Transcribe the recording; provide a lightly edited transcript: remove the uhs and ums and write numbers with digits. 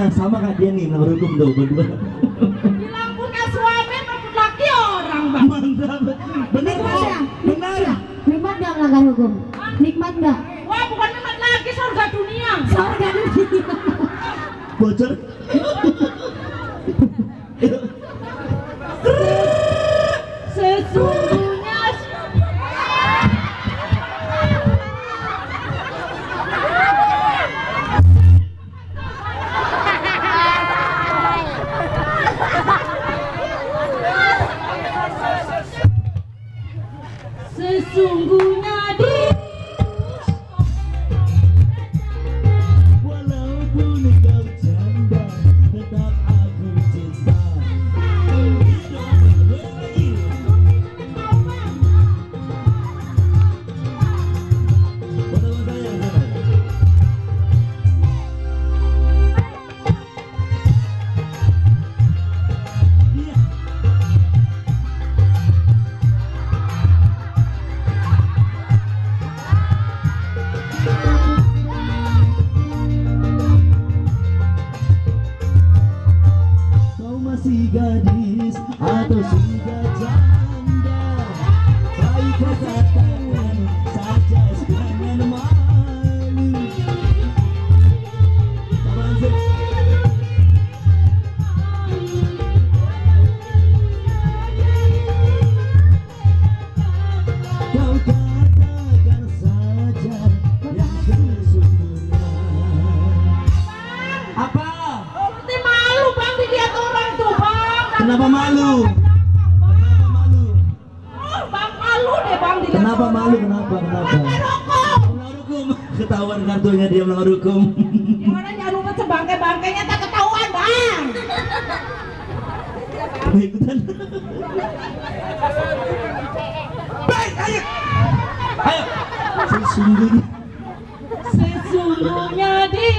sama kayak dia nih melanggar hukum tuh berdua. Bilang punya suami merebut laki orang bang. Mantap. Benar kok. Benar. Nikmat nggak melanggar hukum? Nikmat nggak? Wah bukan nikmat lagi, surga dunia. Surga dunia. Bocor. Sesungguhnya sesungguhnya di Walaupun kau janda, tetap aku cinta. Kau masih gadis atau sudah janda? Baik katakan saja jangan malu. Apaan sih? Kau katakan saja yang sesungguhnya. Apa? seperti malu bang dilihat orang tuh bang. Kenapa malu? Kenapa malu? Oh, bang malu deh bang dilihat Kenapa orang. malu? Kenapa? Rokok. Melanggar hukum. Ketahuan kartunya dia melanggar hukum. Gimana nyarumet sebangkai-bangkainya tak ketahuan bang. Ikutan. Baik, ayo. Ayo. Sesungguhnya Sesungguhnya di